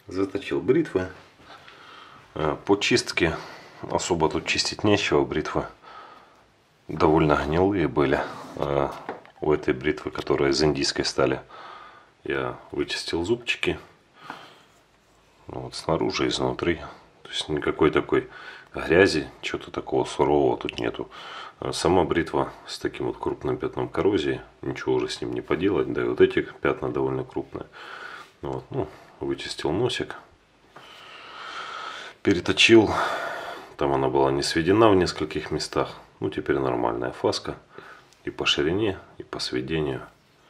Заточил бритвы. По чистке особо тут чистить нечего. Бритвы довольно гнилые были. У этой бритвы, которая из индийской стали, я вычистил зубчики. Вот снаружи и изнутри. То есть никакой такой грязи, чего-то такого сурового тут нету. Сама бритва с таким вот крупным пятном коррозии. Ничего уже с ним не поделать. Да и вот эти пятна довольно крупные. Вот, ну, вычистил носик. Переточил. Там она была не сведена в нескольких местах. Ну, теперь нормальная фаска. И по ширине, и по сведению.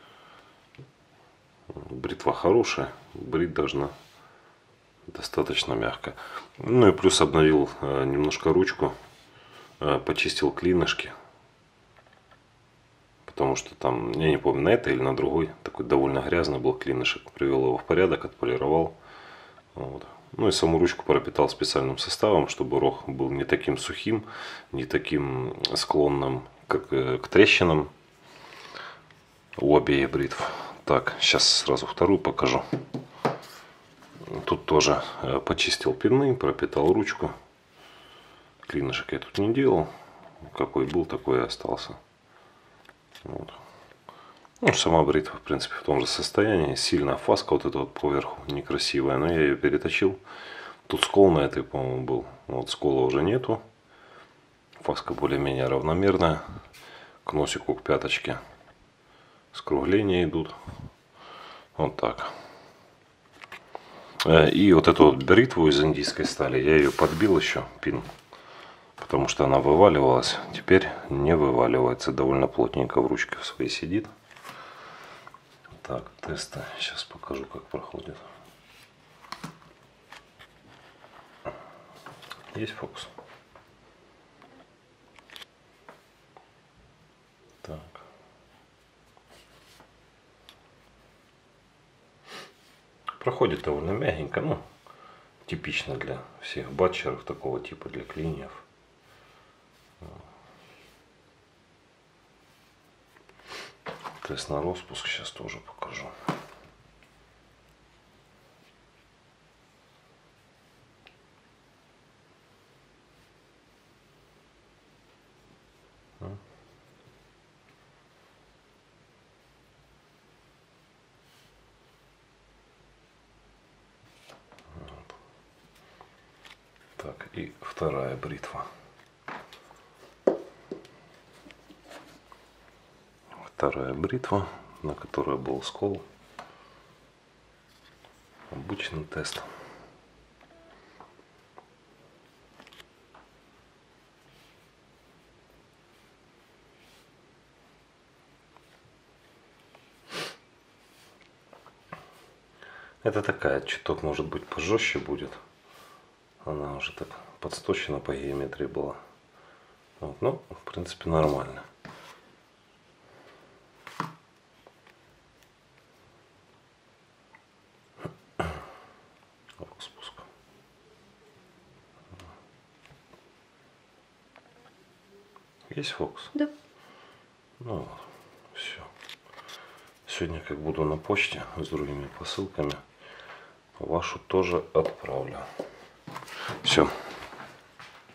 Бритва хорошая. Брить должна достаточно мягко. Ну и плюс обновил немножко ручку. Почистил клинышки. Потому что там, я не помню, на этой или на другой, такой довольно грязный был клинышек. Привел его в порядок, отполировал. Вот. Ну и саму ручку пропитал специальным составом, чтобы рог был не таким сухим, не таким склонным к трещинам у обеих бритв. Так, сейчас сразу вторую покажу. Тут тоже почистил пины, пропитал ручку. Клинышек я тут не делал. Какой был, такой и остался. Вот. Ну, сама бритва, в принципе, в том же состоянии. Сильная фаска вот эта вот поверху, некрасивая. Но я ее переточил. Тут скол на этой, по-моему, был. Вот скола уже нету. Фаска более-менее равномерная. К носику, к пяточке скругления идут. Вот так. И вот эту вот бритву из индийской стали, я ее подбил еще, пин. Потому что она вываливалась. Теперь не вываливается. Довольно плотненько в ручке в своей сидит. Так, тесты. Сейчас покажу, как проходит. Есть фокус? Так. Проходит довольно мягенько. Ну, типично для всех батчеров такого типа, для клиньев. Тест на распуск сейчас тоже покажу. Так, и вторая бритва. Вторая бритва, на которой был скол. Обычный тест. Это такая, чуток может быть пожестче будет. Она уже так подсточена по геометрии была. Вот, ну, в принципе, нормально. Распуск. Есть фокус? Да. Ну вот, все. Сегодня, как буду на почте с другими посылками, вашу тоже отправлю.